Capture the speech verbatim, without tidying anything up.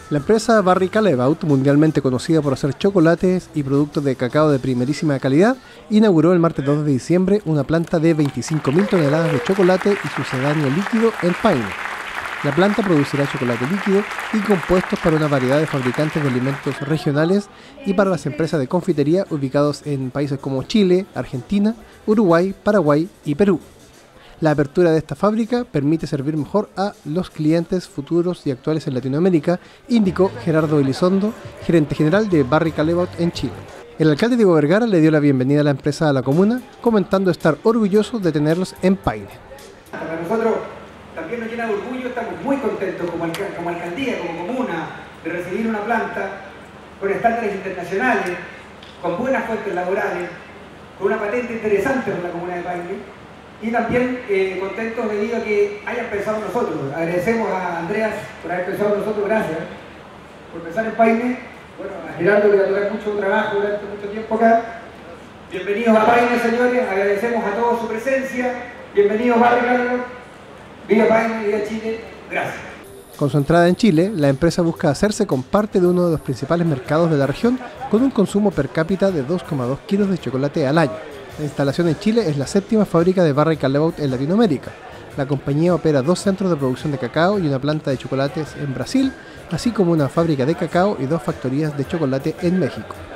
La empresa Barry Callebaut, mundialmente conocida por hacer chocolates y productos de cacao de primerísima calidad, inauguró el martes dos de diciembre una planta de veinticinco mil toneladas de chocolate y sucedáneo líquido en Paine. La planta producirá chocolate líquido y compuestos para una variedad de fabricantes de alimentos regionales y para las empresas de confitería ubicados en países como Chile, Argentina, Uruguay, Paraguay y Perú. La apertura de esta fábrica permite servir mejor a los clientes futuros y actuales en Latinoamérica, indicó Gerardo Elizondo, gerente general de Barry Callebaut en Chile. El alcalde Diego Vergara le dio la bienvenida a la empresa a la comuna, comentando estar orgulloso de tenerlos en Paine. Para nosotros también nos llena de orgullo, estamos muy contentos como, alc como alcaldía, como comuna, de recibir una planta con estándares internacionales, con buenas fuentes laborales, con una patente interesante para la comuna de Paine. Y también eh, contentos debido a que hayan pensado en nosotros. Agradecemos a Andreas por haber pensado en nosotros, gracias por pensar en Paine. Bueno, a Gerardo le va a tocar mucho trabajo durante mucho tiempo acá. Bienvenidos a Paine, señores, agradecemos a todos su presencia. Bienvenidos, Barry Callebaut. Viva Paine, viva Chile, gracias. Con su entrada en Chile, la empresa busca hacerse con parte de uno de los principales mercados de la región, con un consumo per cápita de dos coma dos kilos de chocolate al año. La instalación en Chile es la séptima fábrica de Barry Callebaut en Latinoamérica. La compañía opera dos centros de producción de cacao y una planta de chocolates en Brasil, así como una fábrica de cacao y dos factorías de chocolate en México.